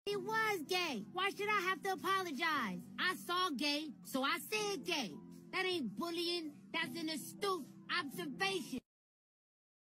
He was gay. Why should I have to apologize? I saw gay, so I said gay. That ain't bullying. That's an astute observation.